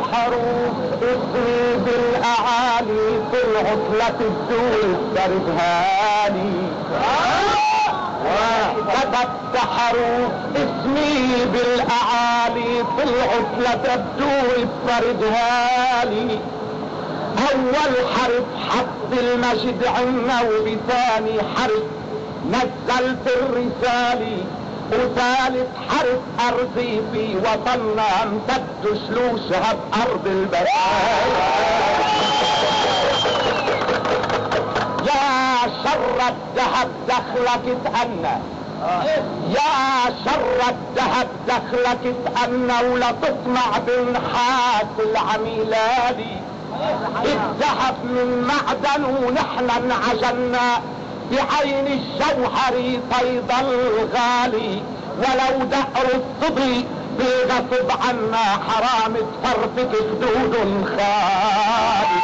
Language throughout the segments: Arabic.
حروف اسمي بالاعالي في العطلة الدول افترضها لي. وكتبت حروف اسمي بالاعالي في العطلة الدول افترضها لي. اول حرف حط المجد عنا، وبثاني حرف نزلت الرسالي، وثالث حرف ارضي في وطننا امتد شلوشها بارض البرايا. يا شر الذهب دخلك اتأنى، يا شر الذهب دخلك اتأنى، ولا تطمع بنحاس العميلالي. الذهب من معدن ونحن انعجلنا بعين الجوهر طيب الغالي، ولو دأر الصبي بالغصب عنا حرام تفرفك خدود خالي.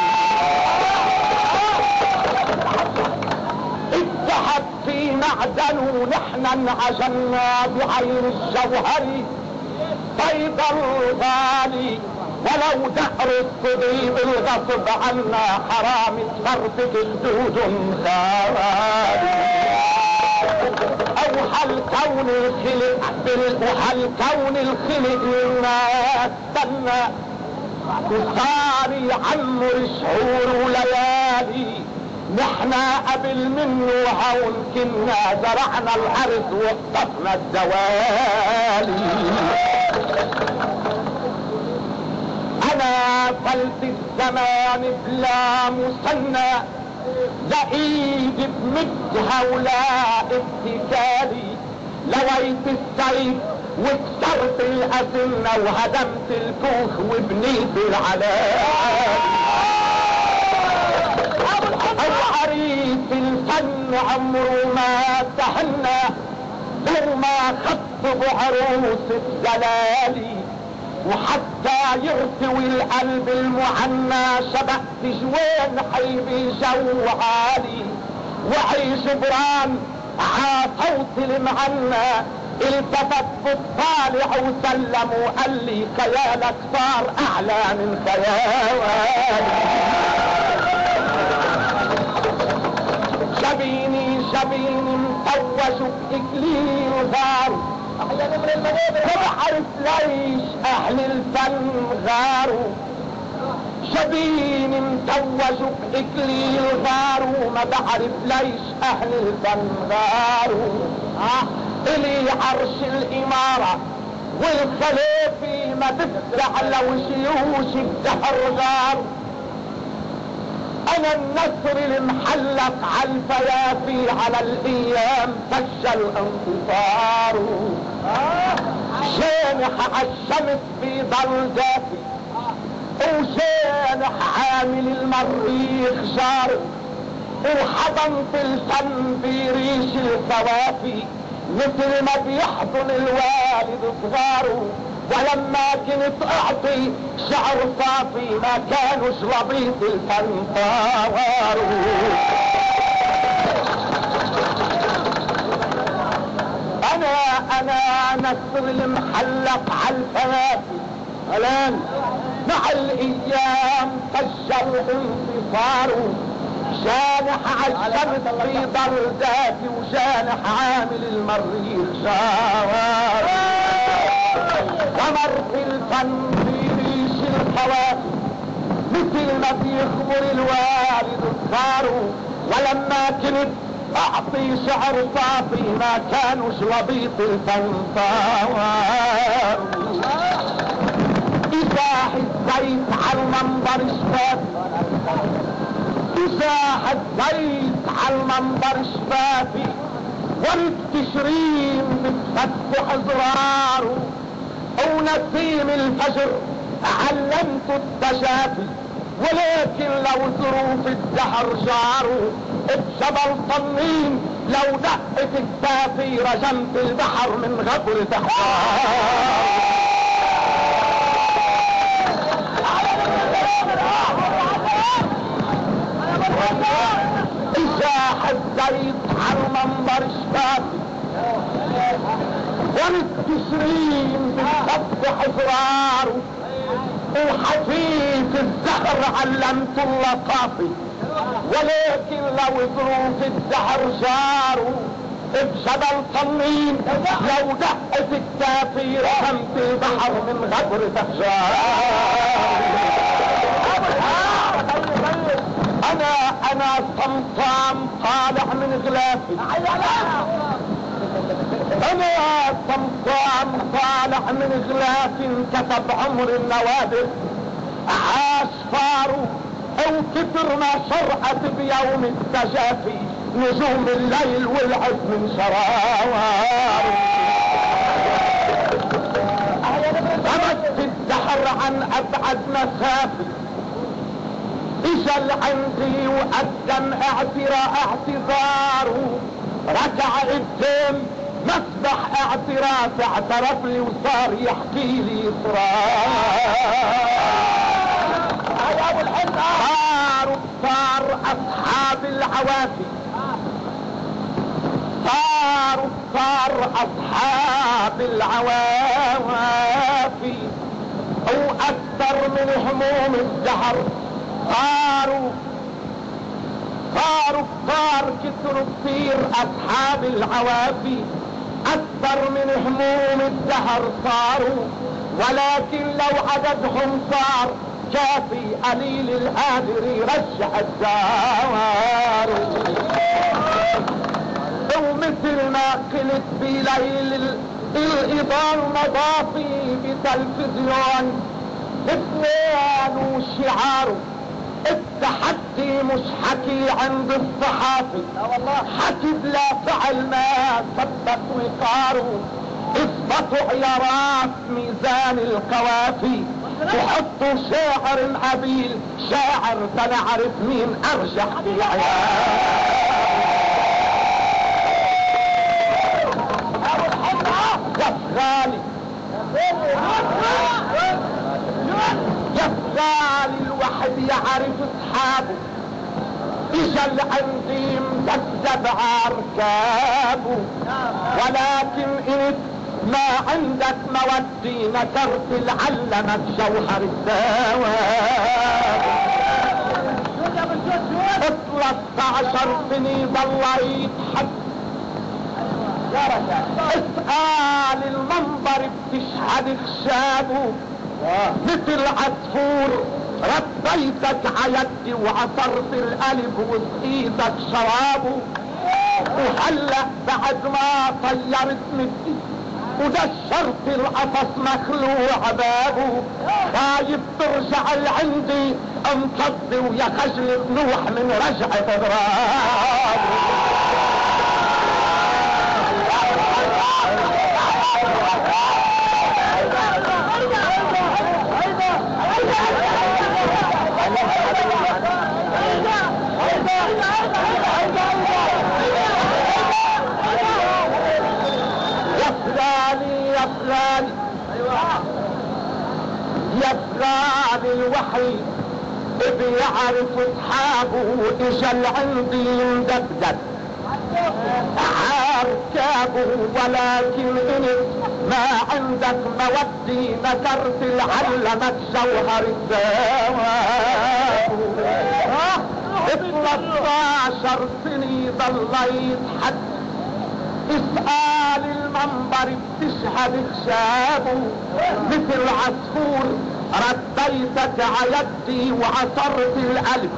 الذهب في معدن ونحن انعجلنا بعين الجوهر طيب الغالي، ولو دأر الصبي بالغصب عنا حرام تفرفك خدود خالي. وهل كون الخلق وهل كون الخلق للناس استنى، وصار يعمر شهور وليالي. نحنا قبل منه هون كنا زرعنا الارض وقطفنا الدوالي. انا فلت الزمان بلا مسنى، لقيت بمدها ولا ابتكالي. لويت السيف وكسرت الأسنة وهدمت الكوخ وبنيت العلالي. العريس الفن عمره ما تهنى لو ما خط بعروس الزلالي، وحتى يرتوي القلب المعنى شبقت جوان حيبي جو عالي. وعي جبران عصوت المعنى التفت بالطالع وسلم وقال لي خيالك صار اعلى من خيالي. شبيني شبيني متوج بإكليل غار، ما بعرف ليش اهل الفن غاروا. شبيني متوج بإكليل غاروا، ما بعرف ليش اهل الفن غاروا. الي عرش الامارة والخليفي ما تفتح لو جيوش الدهر غار. انا النسر المحلق على الفيافي على الايام فشل انتصار. شانح عالشمس في ضل دافي، وشانح عامل المريخ جار. وحضنت الفن في ريش الكوافي مثل ما بيحضن الوالد صغاره. ولما كنت اعطي شعر صافي ما كانوا شربيت الفن طواروا. انا نسر المحلق عالفيافي الان مع الايام فجر انتصاره. شانح عالشمس في ضرداتي وشانح عامل المريخ شوار. ومر في الفن في ريش الكواكب مثل ما بيخبر الوالد صغاره. ولما كنت اعطي شعر صافي ما كانوا شربيط الفن طوار. ازاح الزيت على المنبر شفافي، ازاح الزيت على المنبر شفافي، ورد تشرين بتفتح زراره. ونسيم الفجر علمت التشافي، ولكن لو ظروف الدهر جاروا بجبل طنين لو دقت التافي رجمت البحر من غفر تحتار. ازاح الزيت على المنبر شفافي، ورد تشرين بتفتح زراره. وحفيف الزهر علمت اللطافي، ولكن لو ظروف الدهر جاروا بجبل طنين لو دقت التافير رمت البحر من غبر تهجار. انا طمطام طالع من غلافي، انا طمطام طالع من غلافي، انكتب عمر النوادر عاش فارو او كتر ما شرعت بيوم التجافي نجوم الليل والعز من شراوار. امد الدهر عن ابعد مسافه، اجل عندي وقدم اعتذاره، رجع قدام مسبح اعتراف اعترف لي وصار يحكي لي اسرار. صار اصحاب العوافي، صار اصحاب العوافي واكثر من هموم الدهر. صار كثر كثير اصحاب العوافي اكثر من هموم الدهر صاروا، ولكن لو عددهم صار كافي قليل القادر يرجع الدار. ومثل ما قلت بليل الاضاء مضافي بتلفزيون اثنين وشعاره التحدي مش حكي عند الصحافي، حكي بلا فعل ما ثبت وقاره. اثبتوا عيارات ميزان القوافي وحطوا شاعر قبيل شاعر تنعرف مين ارجح في يا فغالي الواحد يعرف اصحابه، اجل عندي مكذب عركابه، ولكن انت ما عندك مودي نكرت العلمك جوهر الثواب. 13 سنة ضل يضحك، اسأل المنبر بتشهد خشابه، مثل عصفور ربيتك عيدي وعصرت القلب وسقيتك شرابه. وهلأ بعد ما طيرت مدي ودشرت القفص مخلوع بابه، خايف ترجع لعندي انفضي ويا خجل نوح من رجعة اضرابه. يا فلان الوحي بيعرف اصحابه، اجل عندي مدبدب عركابه، ولكن انت ما عندك مودي نكرت العلمك جوهر الثواب. 13 سنة ضل يضحك، اسأل المنبر بتشهد خشابه، مثل عصفور رديتك عيدي وعصرت القلب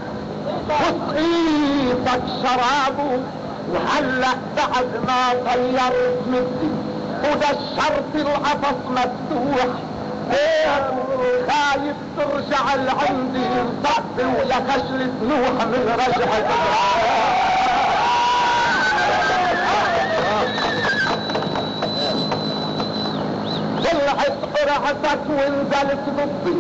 وسقيتك شرابه. وهلأ بعد ما طيرت مدي ودشرت القفص مفتوح، خايف ترجع لعندي انطق ويا خشلة نوح من رجعة طلعت قرعتك ونزلت ضدي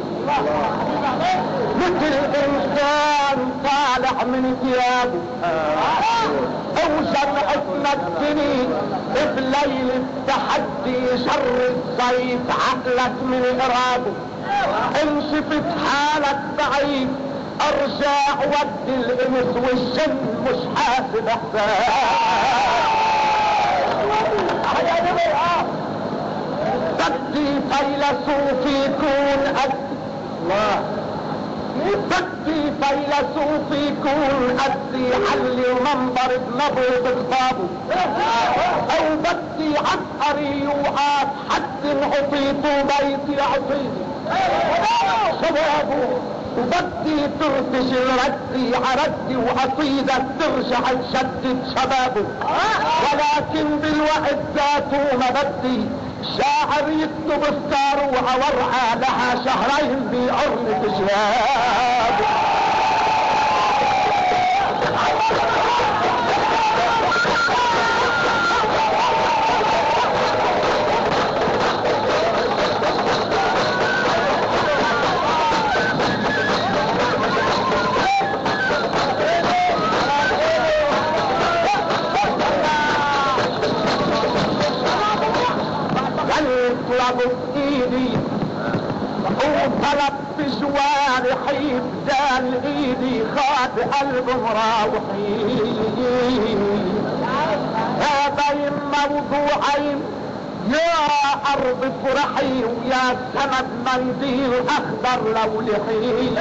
مثل انسان طالع من ثيابه، او جمعت مدني بليل التحدي شر الصيف عقلك من ارابه. ان شفت حالك بعيد ارجع ودي الانس والجن مش حاسب احسان. بدي فيلسوف يكون قد الله. بدي فيلسوف يكون قدي حلي ومنبر بنبض بصابه، او بدي عبقري يوقف حد عطيته بيتي عطيني شبابه، وبدي ترتجل ردي عردي وقصيدة ترجع تشدد شبابه، ولكن بالوقت ذاته ما بدي شاعر يكتب افكاره وورقة لها شهرين بعرض شبابه. يطلب بايدي وطلب بجوارحي بدال ايدي خاد قلب مراوحي، هذين موضوعين يا ارض فرحي ويا سند منديل اخضر لولحي،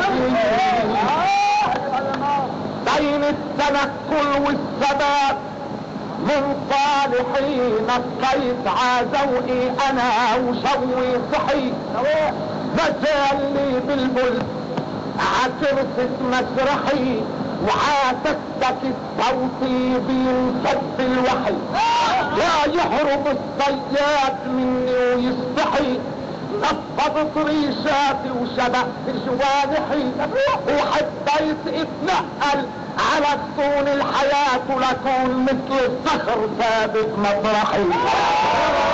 بين التنقل والثبات من صالحي نقيت عزوئي انا وشوي صحي، مجالي بالبلد عكرست مسرحي وعاتكتك الصوتي بينصب الوحي، لا يهرب الصياد مني ويستحي، نفضت ريشاتي وشبقت جوانحي، وحبيت اتنقل على غصون الحياة ولكون مثل الصخر ثابت مطرحي.